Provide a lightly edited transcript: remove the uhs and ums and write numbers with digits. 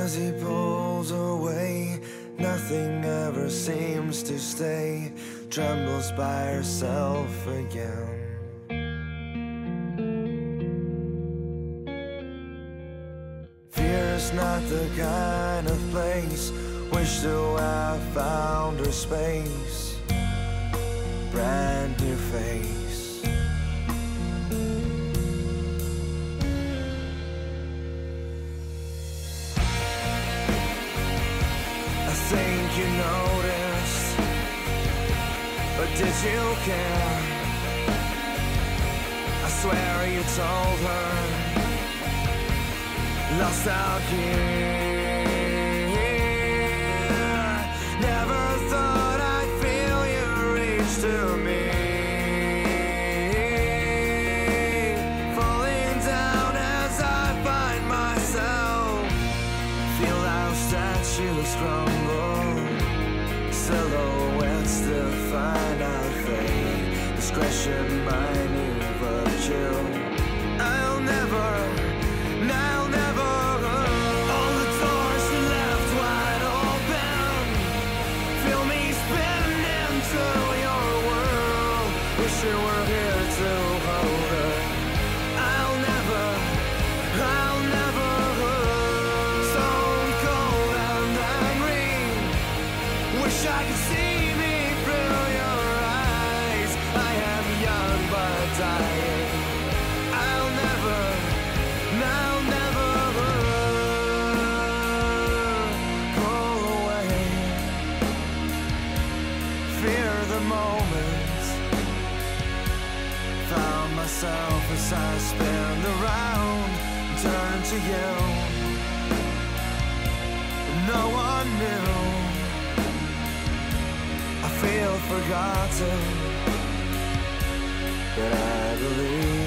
As he pulls away, nothing ever seems to stay. Trembles by herself again. Fear's not the kind of place. Wish to have found her space. Brand new face. I think you noticed, but did you care? I swear you told her, lost out here. Never thought I'd feel you reach to me. Falling down as I find myself. Feel how statues crumble. Silhouettes define our fate. Discretion, my new virtue. I'll never. All the doors are left wide open. Feel me spinning into your world. Wish you were here to hold her. I'll never. Stone cold and angry. Wish I could see me through your eyes. I am young but dying. I'll never pull away. Fear the moment. Found myself as I spin around, turn to you. No one knew. I feel forgotten, but I believe